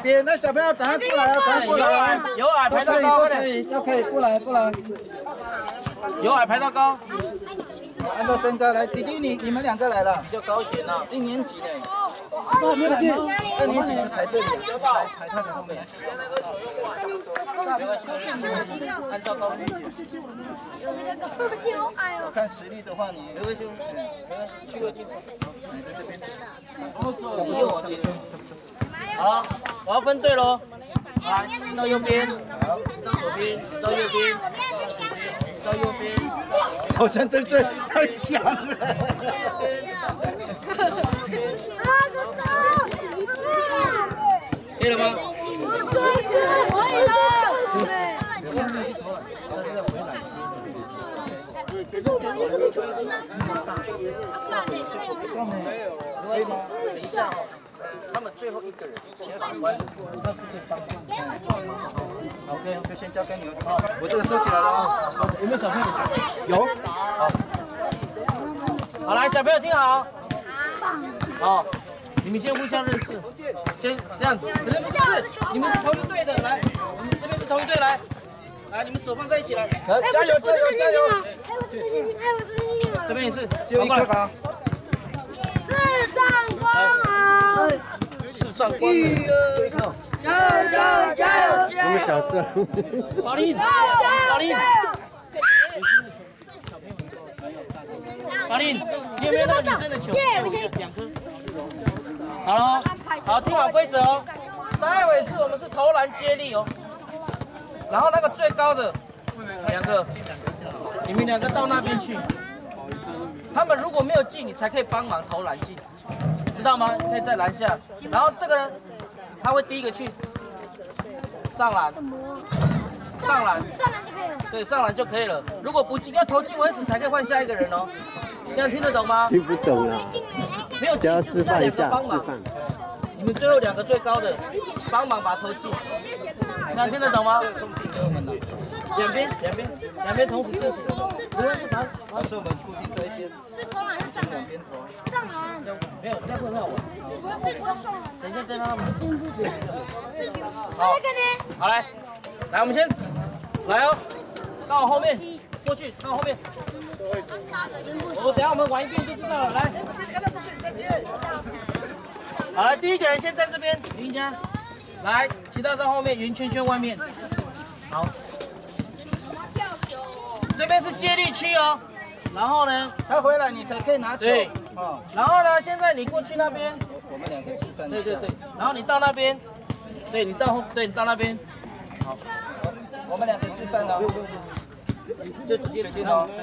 边那小朋友赶快过来啊，赶快过来！ 有矮排到高，快点！ 都可以过来过来。 有矮排到高。 按照身高来，弟弟你们两个来了， 比较高一点呐。 1年级呢。2年级就排这里，排他的后面。 按照高年级。 我看实力的话，你没关系，去个进场。 你在这边。 你用我接。好，我要分队喽。来，到右边，到左边，到右边，到右边。 好像这队太强了。 可以了吗？ 可以了。可是我们一直不出声。 可以吗？ 等一下哦，他们最后一个人先输完，他是可以帮忙。OK， 就先交给你们。我这个收起来了啊。 有没有小朋友？ 有。 好，来，小朋友听好。好，你们先互相认识，先这样，不是，你们是同一队的，来，你们这边是同一队，来，你们手放在一起来， 来，加油加油加油！ 这边也是， 只有一颗吧。 视障光好， 视障光对抗， 加油！ 我们小时候， 宝林，宝林，你有没有那个女生的球？2颗。好了，好，听好规则哦。待会我们是投篮接力哦。然后那个最高的2个，你们2个到那边去。他们如果没有进，你才可以帮忙投篮进，知道吗？可以在篮下。然后这个人，他会第一个去上篮，上篮就可以了。 对，上篮就可以了。如果不进，要投进为止才可以换下一个人哦。这样听得懂吗？ 听不懂啊， 没有进就是那2个帮忙。你们最后2个最高的帮忙把投进，这样听得懂吗？两边同时进行。 到时候我们固定这一边， 是投篮还是上篮？上篮。 没有，这样不能让我。 是投上篮。 等一下再让他们进步。 好，那个呢？ 好来，我们先来哦，到我后面，过去，到我后面。等下我们玩一遍就知道了。来，好来，第一个人先站这边，云家，来，其他在后面圆圈圈外面。好，这边是接力区哦。然后呢， 他回来你才可以拿球。 对。 哦。 然后呢，现在你过去那边。 我们2个示范。 对。然后你到那边，对你到那边。好。 我们2个示范了。 就直接决定了。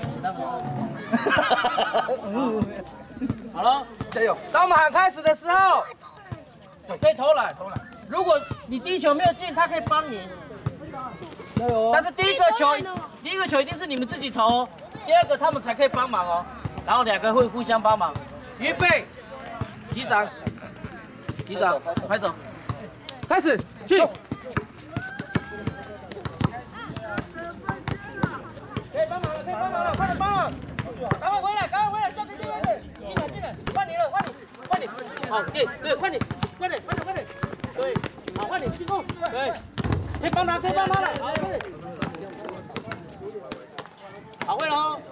好了， 加油！ 当我们喊开始的时候，可以投篮。如果你第一球没有进，他可以帮你。 加油！ 但是第一个球一定是你们自己投，第2个他们才可以帮忙哦。然后2个会互相帮忙。预备，击掌，拍手，开始，去。可以帮忙了，快点帮忙！赶快回来，交给另外一个，进来，换你，好，对，快点，对，好，换你进攻，对，可以帮他了，好，快点，好，会了哦。